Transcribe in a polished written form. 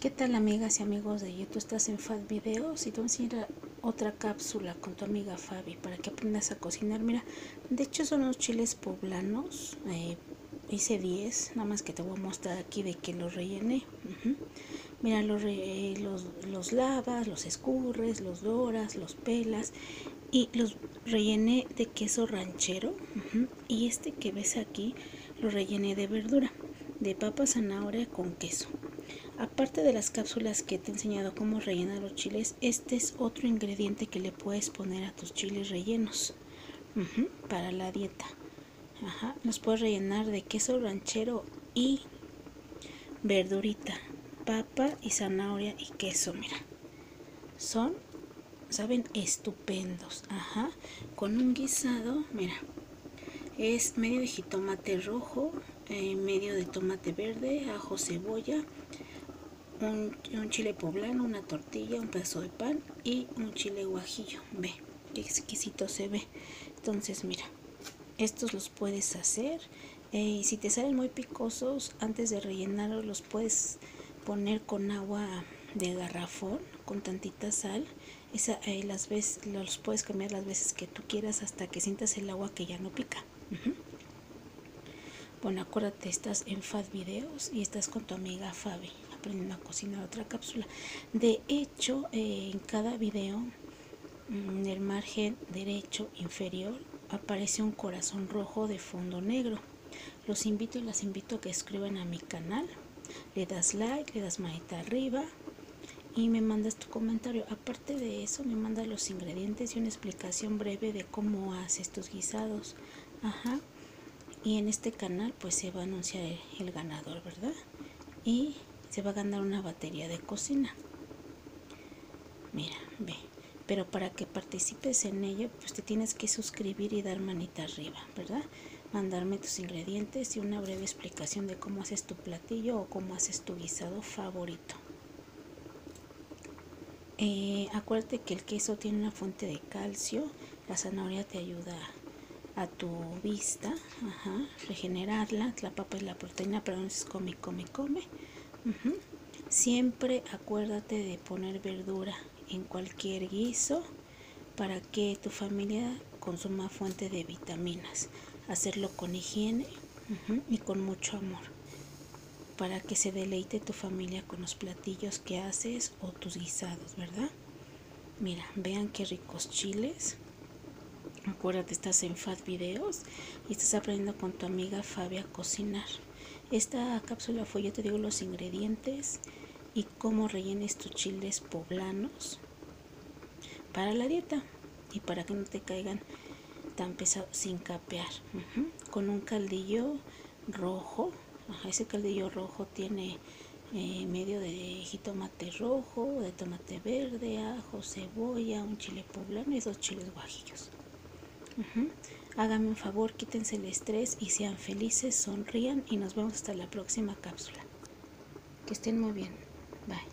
¿Qué tal, amigas y amigos de YouTube? Estás en Fat Videos y te voy a enseñar otra cápsula con tu amiga Fabi para que aprendas a cocinar. Mira, de hecho son unos chiles poblanos, hice 10, nada más que te voy a mostrar aquí de que los rellené. Mira, los lavas, los escurres, los doras, los pelas y los rellené de queso ranchero. Y este que ves aquí lo rellené de verdura, de papa, zanahoria con queso. Aparte de las cápsulas que te he enseñado cómo rellenar los chiles, este es otro ingrediente que le puedes poner a tus chiles rellenos para la dieta. Los puedes rellenar de queso ranchero y verdurita, papa y zanahoria y queso. Mira, saben estupendos. Con un guisado, mira, es medio de jitomate rojo, medio de tomate verde, ajo, cebolla, un chile poblano, una tortilla, un pedazo de pan y un chile guajillo. Ve, qué exquisito se ve. Entonces mira, estos los puedes hacer, y si te salen muy picosos, antes de rellenarlos los puedes poner con agua de garrafón con tantita sal. Los puedes cambiar las veces que tú quieras hasta que sientas el agua que ya no pica. Bueno, acuérdate, estás en Fat Videos y estás con tu amiga Fabi aprendiendo a cocinar otra cápsula. De hecho, en cada video, en el margen derecho inferior, aparece un corazón rojo de fondo negro. Los invito y las invito a que escriban a mi canal, le das like, le das manita arriba y me mandas tu comentario. Aparte de eso, me mandas los ingredientes y una explicación breve de cómo haces tus guisados. Y en este canal pues se va a anunciar el ganador, ¿verdad? Y se va a ganar una batería de cocina. Mira, ve. Pero para que participes en ello, pues te tienes que suscribir y dar manita arriba, ¿verdad? Mandarme tus ingredientes y una breve explicación de cómo haces tu platillo o cómo haces tu guisado favorito. Acuérdate que el queso tiene una fuente de calcio, la zanahoria te ayuda a tu vista, regenerarla, la papa es la proteína, pero entonces come. Siempre acuérdate de poner verdura en cualquier guiso para que tu familia consuma fuente de vitaminas. Hacerlo con higiene y con mucho amor, para que se deleite tu familia con los platillos que haces o tus guisados, ¿verdad? Mira, vean qué ricos chiles. Acuérdate, estás en Fat Videos y estás aprendiendo con tu amiga Fabi a cocinar. Esta cápsula fue, yo te digo, los ingredientes y cómo rellenes tus chiles poblanos para la dieta y para que no te caigan tan pesados sin capear. Con un caldillo rojo. Ese caldillo rojo tiene medio de jitomate rojo, de tomate verde, ajo, cebolla, un chile poblano y 2 chiles guajillos. Háganme un favor, quítense el estrés y sean felices, sonrían y nos vemos hasta la próxima cápsula. Que estén muy bien. Bye.